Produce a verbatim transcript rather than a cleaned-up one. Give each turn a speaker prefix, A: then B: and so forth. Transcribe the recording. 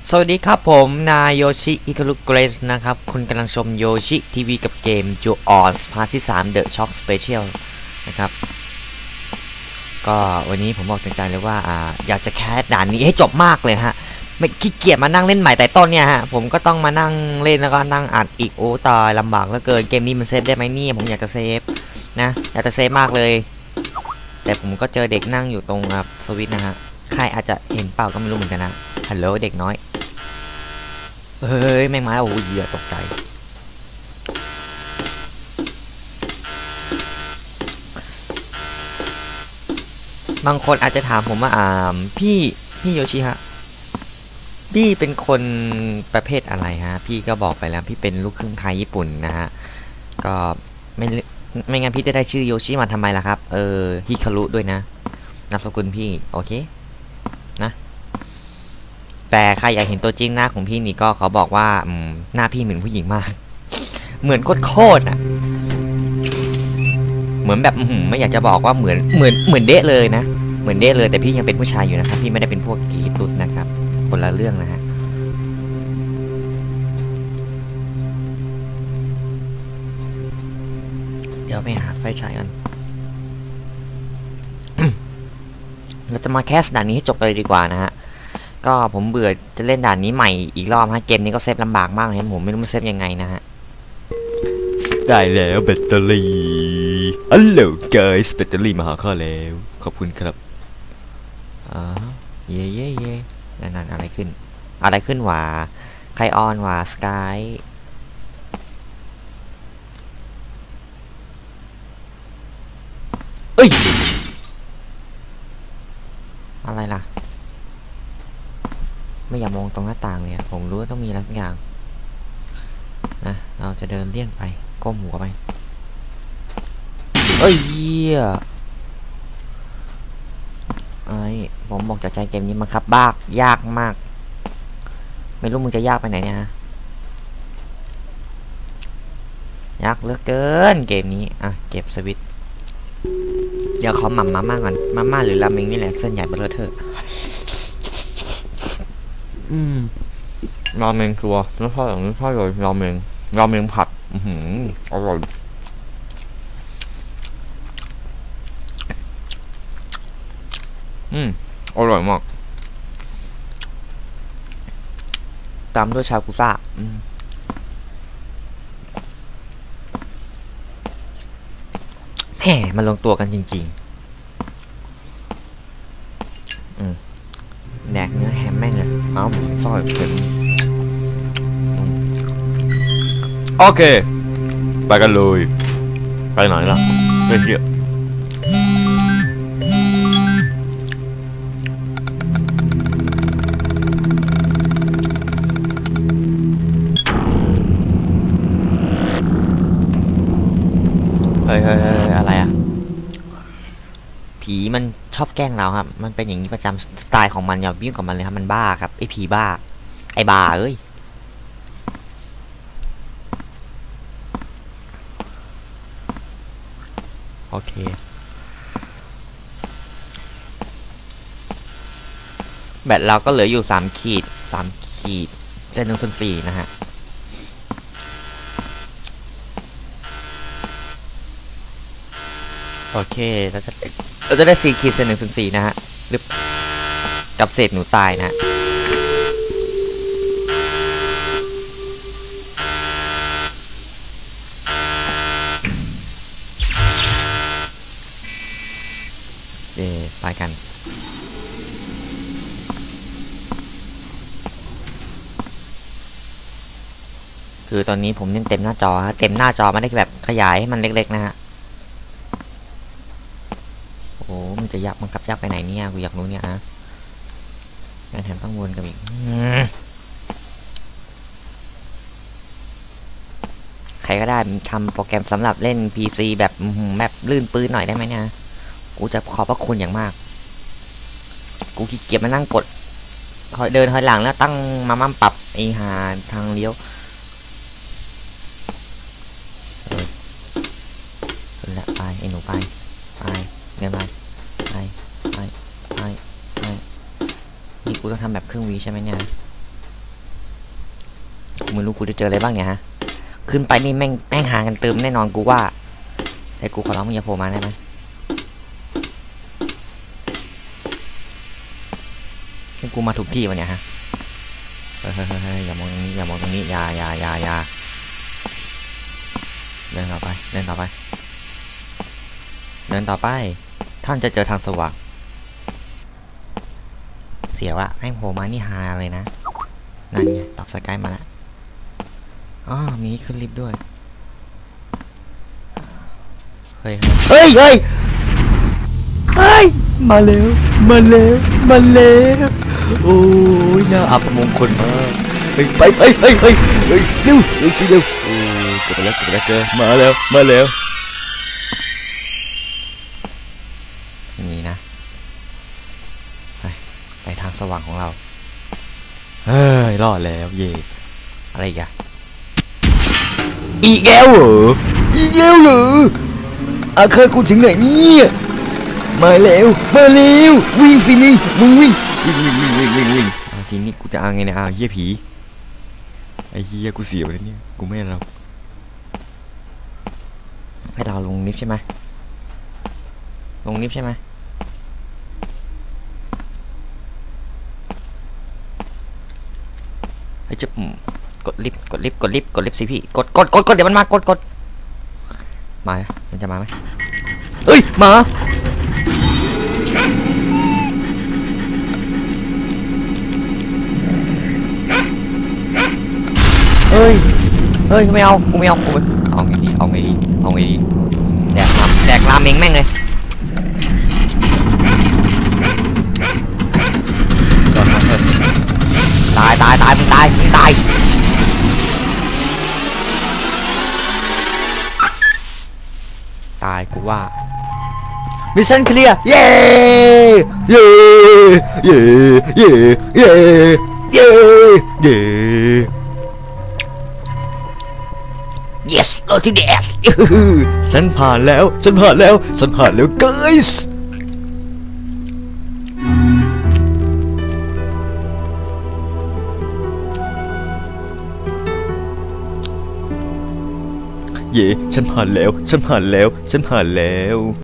A: สวัสดีครับผมนายโยชิอิคารุเกรสนะครับคุณกำลังชมโยชิทีวีกับเกมจูออนส์พาร์ทที่สาม The Shock Special นะครับก็วันนี้ผมบอกใจเลยว่าอ่าอยากจะแคสด่านนี้ให้จบมากเลยฮะไม่ขี้เกียจมานั่งเล่นใหม่แต่ต้นเนี่ยฮะผมก็ต้องมานั่งเล่นแล้วก็นั่งอัดอีกโอ้ตายลำบากเหลือเกินเกมนี้มันเซฟได้ไหมเนี่ยผมอยากจะเซฟนะอยากจะเซฟมากเลยแต่ผมก็เจอเด็กนั่งอยู่ตรงสวิตช์นะฮะใครอาจจะเห็นเปล่าก็ไม่รู้เหมือนกันนะฮัลโหลเด็กน้อยเฮ้ยแม่งไม้โอ้ยเหี้ยตกใจบางคนอาจจะถามผมว่าอ่าพี่พี่โยชิฮะพี่เป็นคนประเภทอะไรฮะพี่ก็บอกไปแล้วพี่เป็นลูกครึ่งไทยญี่ปุ่นนะฮะก็ไม่ไม่งั้นพี่จะได้ชื่อโยชิมาทำไมล่ะครับเออฮิคารุด้วยนะนามสกุลพี่โอเคนะแต่ใครอยากเห็นตัวจริงหน้าของพี่นี่ก็เขาบอกว่าหน้าพี่เหมือนผู้หญิงมากเหมือนโคตรอ่ะเหมือนแบบไม่อยากจะบอกว่าเหมือนเหมือนเหมือนเดะเลยนะเหมือนเดะเลยแต่พี่ยังเป็นผู้ชายอยู่นะครับพี่ไม่ได้เป็นพวกกีตุ๊ดนะครับคนละเรื่องนะฮะเดี๋ยวไปหาไฟฉายกัน เราจะมาแคสด่านนี้ให้จบไปเลยดีกว่านะฮะก็ผมเบื่อจะเล่นด่านนี้ใหม่อีกรอบฮะเกมนี้ก็เซฟลำบากมากเลยผมไม่รู้มันเซฟยังไงนะฮะได้แล้วแบตเตอรี่อัลโหลเกย์แบตเตอรี่มาหาข้าแล้วขอบคุณครับอ๋อเย่เย่เย่นั่นอะไรขึ้นอะไรขึ้นวะใครออนวะสกายเอ้ยอะไรล่ะไม่อยากมองตรงหน้าต่างเลยผมรู้ว่าต้องมีอะไรสักอย่างนะเราจะเดินเลี่ยงไปก้มหัวไปเอ้ยเหี้ยไอ้ผมบอกจากใจเกมนี้มันครับบ้ายากมากไม่รู้มึงจะยากไปไหนเนี่ยฮะยากเหลือเกินเกมนี้อ่ะเก็บสวิตช์เดี๋ยวเขาหม่ำมาม่าก่อนมาม่าหรือราเมงนี่แหละเส้นใหญ่เบลอเธออืมราเมงชัวร์ไม่ชอบอย่างนี้ชอบเลยราเมงราเมงผัดอือหืออร่อยอืมอร่อยมากตามด้วยชากุซ่าแหมมันลงตัวกันจริงๆอืมแดกเนื้อแฮมแม่งเลยเอาหมูซอยเค็มโอเคไปกันเลยไปไหนล่ะไปเที่ยวเฮ้ยเฮ้ยอะไรอ่ะผีมันชอบแกล้งเราครับมันเป็นอย่างนี้ประจำสไตล์ของมันอย่าวิ่งกับมันเลยครับมันบ้าครับไอผีบ้าไอบ้าเอ้ยโอเคแบตเราก็เหลืออยู่สามขีดสามขีดเส้นหนึ่งส่วนสี่นะฮะโอเคเราจะเราจะได้สี่ขีดเส้นหนึ่งส่วนสี่นะฮะหรือกับเศษหนูตายนะเดี๋ยวไปกันคือตอนนี้ผมเล่นเต็มหน้าจอฮะเต็มหน้าจอไม่ได้แบบขยายให้มันเล็กๆนะฮะโอ้มันจะยากมันกลับยากไปไหนเนี่ยกูอยากรู้เนี่ยนะงานแถมต้องวนกันอีกใครก็ได้ทำโปรแกรมสำหรับเล่น พี ซี แบบแบบลื่นปื้นหน่อยได้ไหมเนี่ยกูจะขอบพระคุณอย่างมากกูขี้เกียจมานั่งกดถอยเดินถอยหลังแล้วตั้งมามั่มปรับไอหาทางเลี้ยวละไปไอหนูไปไปเงินไปไปไปไปไปนี่กูต้องทำแบบครึ่งวีใช่ไหมเนี่ยกูไม่รู้กูจะเจออะไรบ้างเนี่ยฮะขึ้นไปนี่แม่งแม่งหากันเติมแน่นอนกูว่าแต่กูขอร้องมึงอย่าโผล่มาได้ไหมซึ่งกูมาถูกที่วะเนี่ยฮะเฮ้ยเฮ้ยเฮ้ยอย่ามองตรงนี้อย่ามองตรงนี้อย่าอย่าอย่าอย่าเดินต่อไปเดินต่อไปเดินต่อไปท่านจะเจอทางสว่างเสียวอะแม่งโผล่มานี่ฮาเลยนะนั่นไงตอบสกายมาแล้วอ๋อมีขึ้นลิฟต์ด้วยเฮ้ยเฮ้ยเฮ้ยเฮ้ยมาเร็วมาเร็วมาเร็วโอ้ยน่าอับมงคลมากเฮ้ยไปไปเฮ้ยเฮ้ยเฮ้ยเร็วเร็วสิเร็วโอ้ยเกิดอะไรเกิดอะไรเกิดมาแล้วมาแล้วนี่นะไปไปทางสว่างของเราเฮ้ยรอดแล้วเย่อะไรอีกอะอีกแล้วเหรออีกแล้วเหรออาเคยกูถึงไหนเนี่ยมาแล้วมาแล้ววิ่งสินี่มึงวิ่งวิ่งวิ่งวิ่งวิ่งวิ่งวิ่งทีนี้กูจะเอาไงเนี่ยเอาเหี้ยผีไอ้เหี้ยกูเสียไปแล้วเนี่ยกูไม่เราให้เราลงลิฟต์ใช่ไหมลงลิฟต์ใช่ไหมไอ้จุ๊บกดลิฟต์กดลิฟต์กดลิฟต์กดลิฟต์สิพี่กดกดกดกดเดี๋ยวมันมากดกดมามันจะมาไหมเฮ้ยมาเฮ้ยเฮ้ยไม่เอากูไม่เอากูเอาไงดีเอาไงดีเอาไงดีแดกรามแดกรามเองแม่งเลยตายตายตายมึงตายมึงตายตายกูว่ามิชชั่นเคลียร์เย้เย้เย้เย้เย้เย้เย้ yes โรที่เดสฉันผ่านแล้วฉันผ่านแล้วฉันผ่านแล้ว guys เย่ฉันผ่านแล้วฉันผ่านแล้วฉันผ่านแล้ว